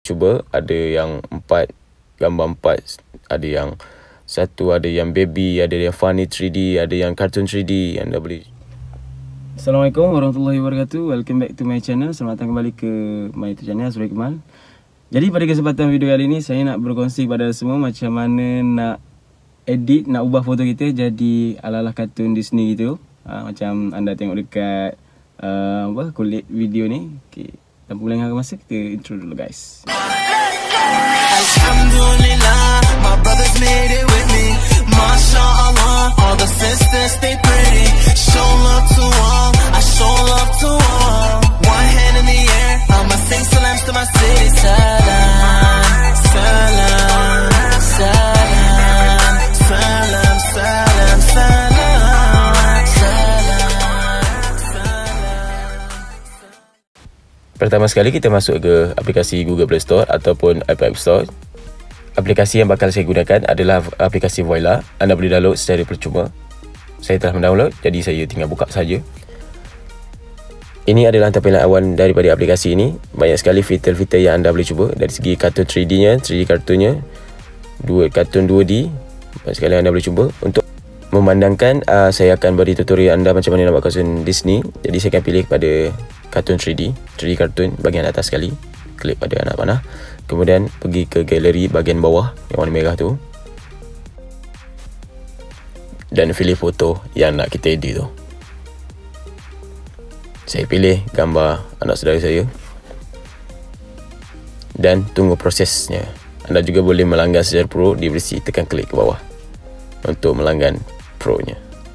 cuba. Ada yang 4, gambar 4. Ada yang 1, ada yang baby, ada yang funny 3D, ada yang cartoon 3D. Anda boleh. Assalamualaikum warahmatullahi wabarakatuh. Welcome back to my channel. Selamat datang kembali ke my YouTube channel Surya Kemal. Jadi pada kesempatan video kali ini saya nak berkongsi kepada semua macam mana nak edit, nak ubah foto kita jadi ala-ala kartun Disney gitu. Macam anda tengok dekat kulit video ni. Okay. Tanpa melengahkan masa, kita intro dulu guys. Alhamdulillah, my brothers made it with me. MashaAllah, all the sisters stay pretty. Show love to all, I show love to all. One hand in the air, I'ma sing salams to my city. Salam, salam, salam, salam, salam, salam, salam. Pertama sekali kita masuk ke aplikasi Google Play Store ataupun Apple App Store. Aplikasi yang bakal saya gunakan adalah aplikasi Voila. Anda boleh download secara percuma. Saya telah mendownload, jadi saya tinggal buka saja. Ini adalah tampilan awal daripada aplikasi ini. Banyak sekali fitur-fitur yang anda boleh cuba. Dari segi kartun 3D-nya, 3D kartunnya, kartun 2D. Banyak sekali anda boleh cuba. Untuk memandangkan, saya akan beri tutorial anda macam mana nak buat kartun Disney. Jadi saya akan pilih pada kartun 3D kartun bahagian atas sekali. Klik pada anak panah. Kemudian pergi ke galeri bahagian bawah yang warna merah tu. Dan pilih foto yang nak kita edit tu. Saya pilih gambar anak saudara saya. Dan tunggu prosesnya. Anda juga boleh melanggan secara pro di versi, tekan klik ke bawah untuk melanggan pro-nya.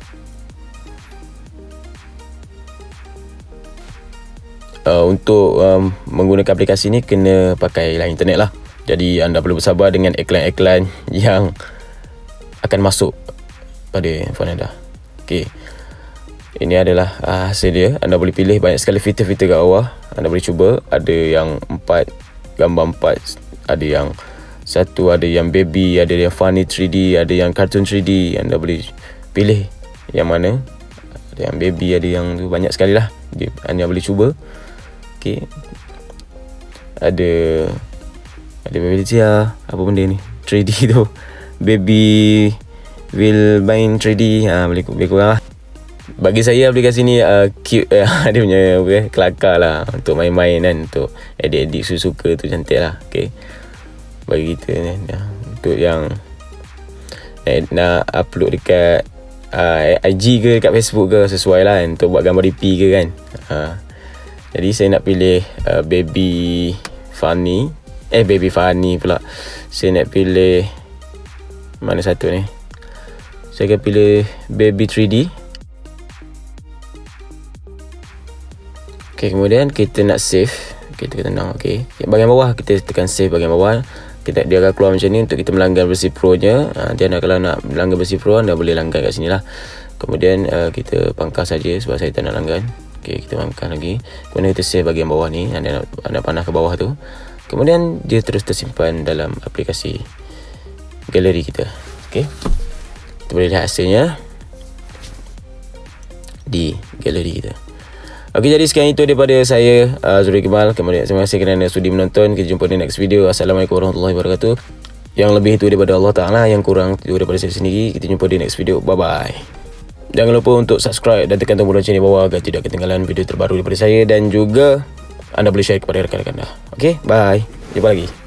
Untuk menggunakan aplikasi ni kena pakai line internet lah. Jadi anda perlu bersabar dengan iklan-iklan yang akan masuk pada handphone anda. Okey. Ini adalah hasil dia. Anda boleh pilih banyak sekali fitur-fitur kat bawah. Anda boleh cuba. Ada yang 4, gambar 4. Ada yang 1, ada yang baby, ada yang funny 3D, ada yang cartoon 3D. Anda boleh pilih yang mana. Ada yang baby, ada yang tu, banyak sekali lah. Anda boleh cuba. Okay. Ada baby dia, apa benda ni, 3D tu, baby will main 3D, boleh kurang lah. Bagi saya aplikasi ni cute, dia punya kelakar lah untuk main-main kan, untuk edit-edit suka tu cantik lah. Okay. Bagi kita ni, untuk yang nak upload dekat IG ke dekat Facebook ke, sesuai lah kan, untuk buat gambar DP ke kan. Jadi saya nak pilih baby funny pula. Saya nak pilih mana satu ni. Saya akan pilih baby 3D. Okay, kemudian kita nak save. Kita tenang. Okay, bahagian bawah kita tekan save bahagian bawah. Dia akan keluar macam ni untuk kita melanggan versi pro nya. Nanti anda kalau nak melanggan versi pro, anda boleh langgan kat sini lah. Kemudian kita pangkas saja sebab saya tak nak langgan. Okay, kita pangkas lagi. Kemudian kita save bahagian bawah ni. Anda panah ke bawah tu. Kemudian dia terus tersimpan dalam aplikasi galeri kita. Okay, kita boleh lihat hasilnya di galeri kita. Okay, jadi sekian itu daripada saya, Surya Kemal. Kemudian terima kasih kerana sudi menonton. Kita jumpa di next video. Assalamualaikum warahmatullahi wabarakatuh. Yang lebih itu daripada Allah Ta'ala, yang kurang itu daripada saya sendiri. Kita jumpa di next video. Bye bye. Jangan lupa untuk subscribe dan tekan tombol lonceng di bawah agar tidak ketinggalan video terbaru daripada saya, dan juga anda boleh share kepada rakan-rakan anda. Okay, bye. Jumpa lagi.